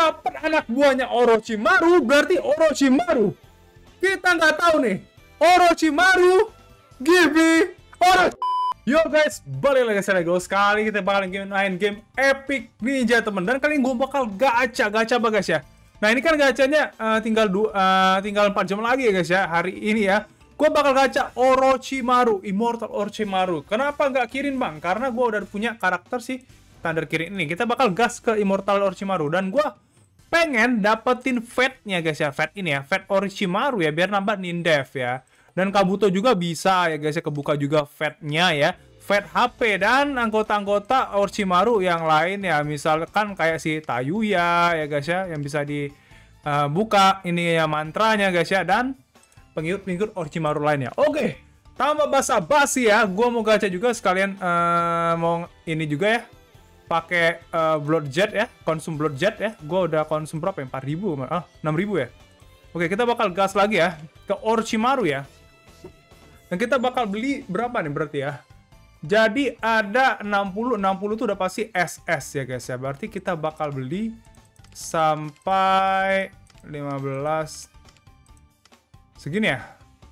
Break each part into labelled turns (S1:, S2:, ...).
S1: dapat anak buahnya Orochimaru, berarti Orochimaru. Kita nggak tahu nih. Orochimaru, give me Orochimaru. Yo guys, balik lagi saya Lego. Sekali kita bakal main game Epic Ninja temen. Dan kali ini gue bakal gacha guys ya. Nah ini kan gacanya tinggal 4 jam lagi ya guys ya. Hari ini ya. Gue bakal gacha Orochimaru, Immortal Orochimaru. Kenapa nggak Kirin bang? Karena gue udah punya karakter sih standar Kirin ini. Kita bakal gas ke Immortal Orochimaru. Dan gue pengen dapetin Fate-nya guys ya. Fate ini ya, Fate Orochimaru ya. Biar nambah Nindev ya. Dan Kabuto juga bisa ya guys ya, kebuka juga Fate-nya ya. Fate HP dan anggota-anggota Orochimaru yang lain ya. Misalkan kayak si Tayuya ya guys ya, yang bisa dibuka ini ya mantranya guys ya. Dan pengikut-pengikut Orochimaru lainnya. Oke, tambah basa-basi ya. Gua mau gacha juga sekalian mau ini juga ya. Pakai Blood Jet ya, konsum Blood Jet ya. Gua udah konsum berapa ya? 4.000. 6.000 ya. Oke, kita bakal gas lagi ya ke Orochimaru ya. Dan kita bakal beli berapa nih berarti ya? Jadi ada 60 tuh udah pasti SS ya guys ya. Berarti kita bakal beli sampai 15 segini ya.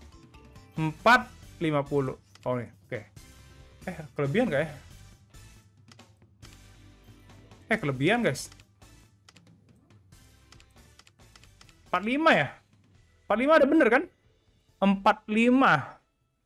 S1: 450. Oh nih, oke. Kelebihan gak ya? Kelebihan guys. 45 ya? 45 ada bener kan? 45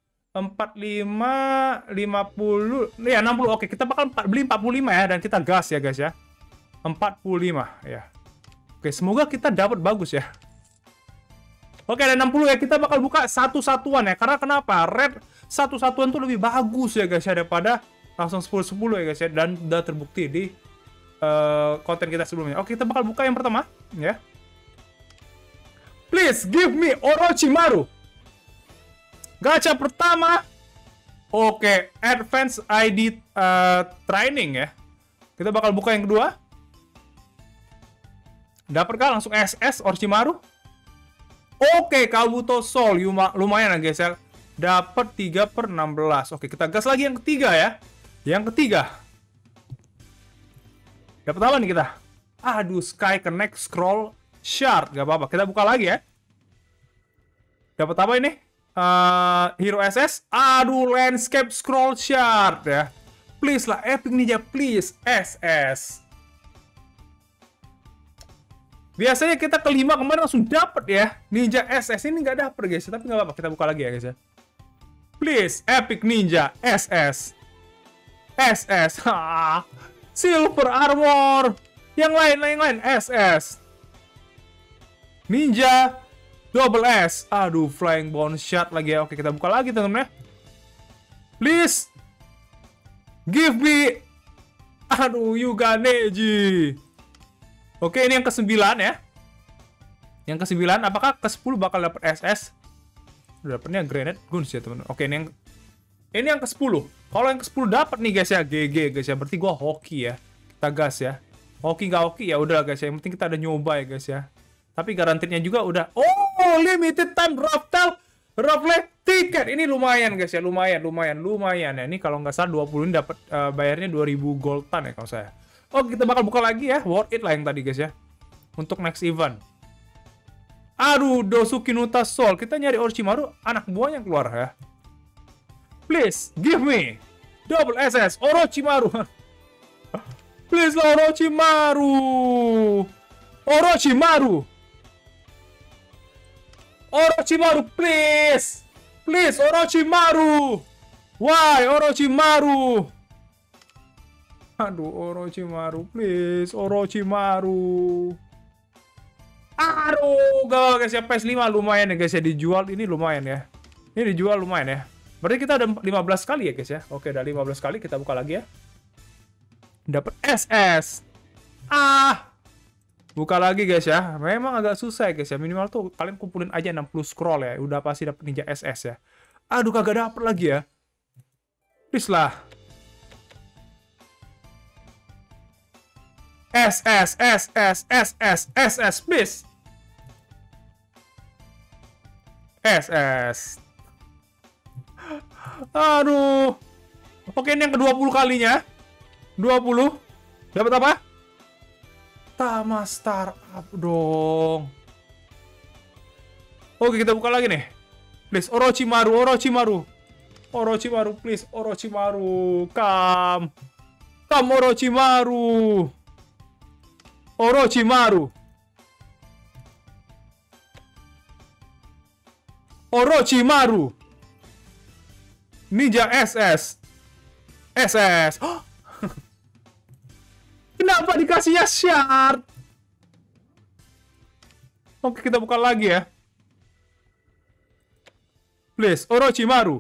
S1: 50 ya 60. Oke, kita bakal beli 45 ya. Dan kita gas ya guys ya. 45 ya. Oke, semoga kita dapat bagus ya. Oke, ada 60 ya. Kita bakal buka satu-satuan ya. Karena kenapa? Red satu-satuan tuh lebih bagus ya guys ya, daripada langsung 10-10 ya guys ya. Dan udah terbukti di konten kita sebelumnya. Oke, kita bakal buka yang pertama ya. Please give me Orochimaru. Gacha pertama. Oke, Advance ID Training ya. Kita bakal buka yang kedua. Dapatkah langsung SS Orochimaru? Oke, Kabuto Soul lumayan ya guys ya. Dapat 3/16. Oke, kita gas lagi yang ketiga ya. Yang ketiga. Dapat apa nih kita? Aduh, Sky Connect Scroll Shard. Gak apa-apa, kita buka lagi ya. Dapat apa ini? Hero SS. Aduh, Landscape Scroll Shard ya. Please lah, Epic Ninja, please. SS. Biasanya kita kelima kemarin langsung dapet ya. Ninja SS ini nggak dapet guys. Tapi nggak apa-apa, kita buka lagi ya guys ya. Please, Epic Ninja SS. SS. Silver Armor. Yang lain SS. Ninja Double S. Aduh, Flying Bone Shot lagi ya. Oke, kita buka lagi teman-teman ya. Please give me. Aduh, Yuga Neji. Oke, ini yang ke-9 ya. Yang ke-9, apakah ke-10 bakal dapat SS? Udah dapetnya Granite Guns ya teman-teman. Oke, ini yang ke-10. Kalau yang ke-10 dapat nih guys ya, GG guys ya. Berarti gua hoki ya. Kita gas ya. Hoki nggak hoki ya udah guys ya. Yang penting kita ada nyoba ya guys ya. Tapi garantitnya juga udah. Oh, limited time raffle tiket. Ini lumayan guys ya, lumayan ya. Ini kalau nggak salah 20 ini dapat bayarnya 2000 goldan ya kalau saya. Oh, kita bakal buka lagi ya. Worth it lah yang tadi guys ya. Untuk next event. Aduh, Dosuki Nuta Soul. Kita nyari Orochimaru, anak buahnya keluar ya. Please, give me double SS Orochimaru. Please lah Orochimaru. Orochimaru, please. Please, Orochimaru. Why, Orochimaru? Aduh, Orochimaru, please. Orochimaru. Aduh, guys ya, PS5 lumayan ya guys ya. Dijual ini lumayan ya. Ini dijual lumayan ya. Berarti kita ada 15 kali ya guys ya. Oke, udah 15 kali. Kita buka lagi ya. Dapat SS. Buka lagi guys ya. Memang agak susah ya guys ya. Minimal tuh kalian kumpulin aja 60 scroll ya. Udah pasti dapat Ninja SS ya. Aduh, kagak dapet lagi ya. Please lah. SS please. SS. Aduh. Oke, ini yang ke-20 kalinya. 20. Dapat apa? Tama startup dong. Oke, kita buka lagi nih. Please, Orochimaru, Orochimaru. Orochimaru, please, Orochimaru. Come. Come, Orochimaru. Orochimaru. Orochimaru. Ninja SS. SS. Kenapa dikasihnya shard? Oke, kita buka lagi ya. Please, Orochimaru.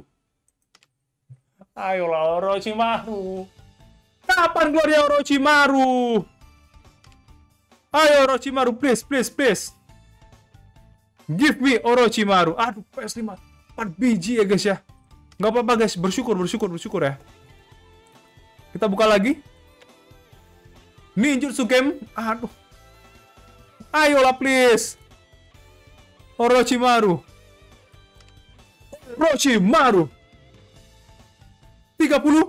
S1: Ayolah, Orochimaru. Kapan keluarnya Orochimaru? Ayo, Orochimaru, please, please, please. Give me Orochimaru. Aduh, PS5. 4 biji ya, guys ya. Nggak apa-apa, guys. Bersyukur ya. Kita buka lagi. Ninjutsu game. Aduh. Ayolah, please. Orochimaru. Orochimaru. 30.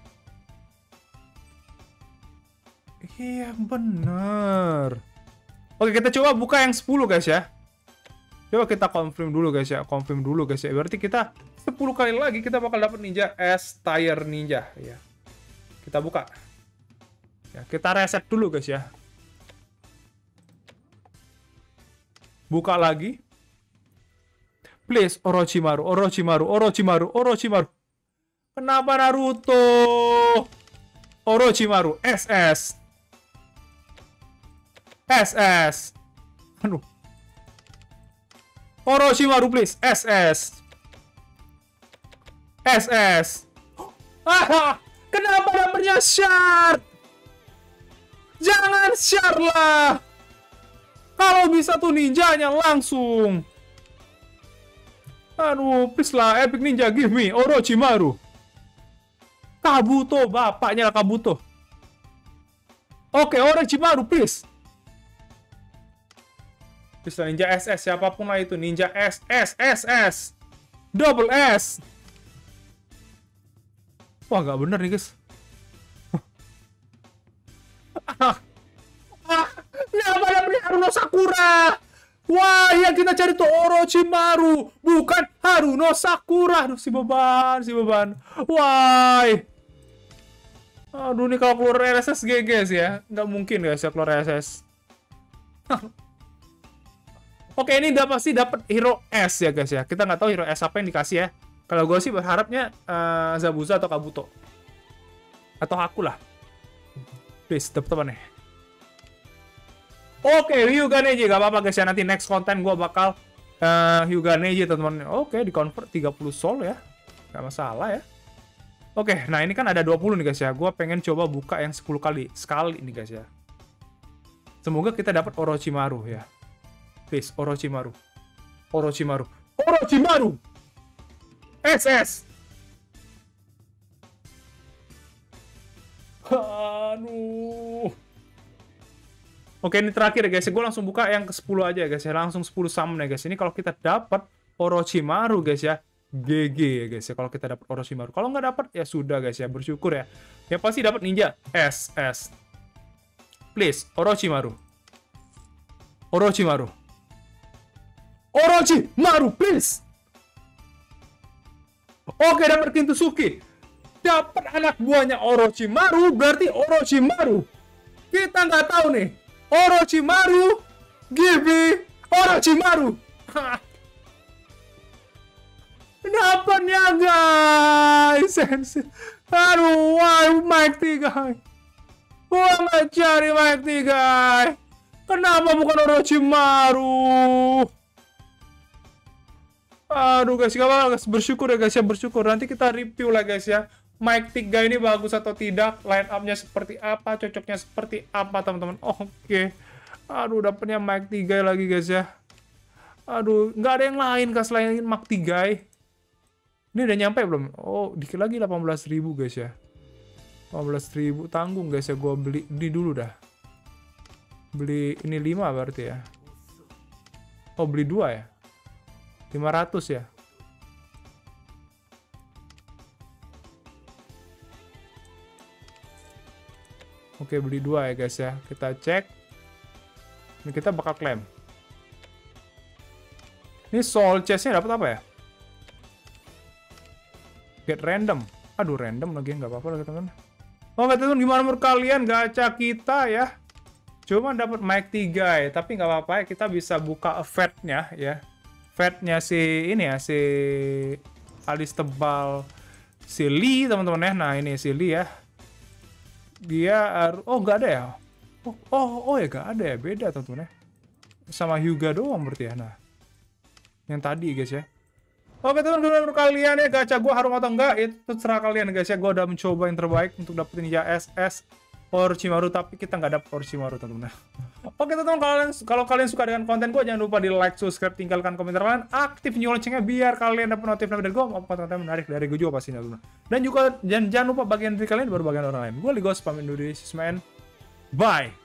S1: Iya, bener. Oke, kita coba buka yang 10, guys ya. Coba kita confirm dulu, guys ya. Berarti kita 10 kali lagi kita bakal dapat Ninja S Tire Ninja ya. Kita buka. Ya, kita reset dulu, guys ya. Buka lagi. Please, Orochimaru, Orochimaru, Orochimaru, Orochimaru. Kenapa Naruto? Orochimaru, SS. SS. Aduh. Orochimaru, please, SS. SS. Ah, kenapa dapetnya shard? Jangan shard lah. Kalau bisa tuh ninjanya langsung. Aduh, please lah, Epic Ninja, give me Orochimaru. Kabuto, bapaknya Kabuto. Oke, Orochimaru, please. Please lah, Ninja SS, siapapun lah itu. Ninja SS. Double S. Wah, nggak bener nih, guys. Kenapa dapetnya Haruno Sakura? Wah, yang kita cari tuh Orochimaru, bukan Haruno Sakura. Aduh, si beban. Wah. Aduh, nih kalau keluar RSS GG sih ya. Nggak mungkin guys ya keluar RSS. Oke, ini udah pasti dapat hero S ya guys ya. Kita nggak tahu hero S apa yang dikasih ya. Kalau gue sih berharapnya Zabuza atau Kabuto. Atau aku lah. Please, dapat apa nih? Oke, Hyuga Neji, gak apa-apa guys ya, nanti next konten gue bakal Hyuga Neji teman-teman. Oke, di convert 30 soul ya, gak masalah ya. Oke, nah ini kan ada 20 nih guys ya, gue pengen coba buka yang 10 kali, sekali nih guys ya. Semoga kita dapat Orochimaru ya. Please, Orochimaru. Orochimaru. Orochimaru! SS! Aduh. Oke, ini terakhir ya guys, gue langsung buka yang ke-10 aja ya guys ya, langsung 10 summon ya guys. Ini kalau kita dapat Orochimaru guys ya, GG ya guys ya, kalau kita dapat Orochimaru. Kalau nggak dapat ya sudah guys ya, bersyukur ya. Yang pasti dapat Ninja SS. Please, Orochimaru. Orochimaru. Orochimaru, please. Oke, dapat Kintosuke. Dapat anak buahnya Orochimaru, berarti Orochimaru. Kita nggak tahu nih. Orochimaru, give me Orochimaru. Dapatnya guys. Aduh, why Mic 3? Gua nggak cari Mic 3. Kenapa bukan Orochimaru? Aduh guys, gak apa-apa guys, bersyukur ya guys ya, bersyukur. Nanti kita review lah guys ya, Mic 3 ini bagus atau tidak, line up-nya seperti apa, cocoknya seperti apa teman-teman. Oke. Aduh, dapetnya Mic 3 lagi guys ya. Aduh, nggak ada yang lain kah selain Mic 3. Ini udah nyampe belum? Oh, dikit lagi 18.000 guys ya. 18.000 tanggung guys ya, gua beli dulu dah. Beli ini 5 berarti ya. Oh, beli 2 ya. 500 ya. Oke, beli 2 ya guys ya. Kita cek. Ini kita bakal klaim. Ini soul chest-nya dapat apa ya? Get random. Aduh, random lagi, nggak apa-apa lagi teman-teman. Oke teman-teman, gimana menurut kalian gacha kita ya? Cuma dapat mic 3 ya, tapi nggak apa-apa ya, kita bisa buka vet-nya ya. Vet-nya si ini ya, si alis tebal si Lee teman-teman ya. Nah, ini si Lee ya. Dia oh nggak ada ya. Oh ya nggak ada ya, beda teman-teman ya. Sama Hyuga doang berarti ya. Nah, yang tadi guys ya. Oke teman-teman, menurut kalian ya gacha gue harum atau enggak, itu terserah kalian guys ya. Gue udah mencoba yang terbaik untuk dapetin ya SS Orochimaru, tapi kita nggak dapet Orochimaru teman-teman. Oke teman-teman, kalau kalian suka dengan konten gue, jangan lupa di like, subscribe, tinggalkan komentar kalian, aktifin loncengnya biar kalian dapat notif dari gue mau konten menarik dari gue juga pastinya teman. Dan juga jangan lupa bagian dari kalian baru bagian orang lain. Gue Ligos pamit dulu, man. Bye.